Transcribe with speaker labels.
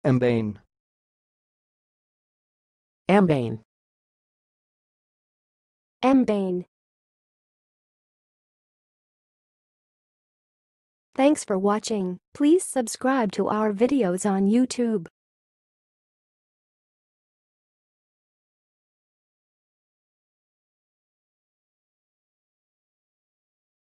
Speaker 1: embain,
Speaker 2: embain,
Speaker 3: embain. Thanks for watching. Please subscribe to our videos on YouTube.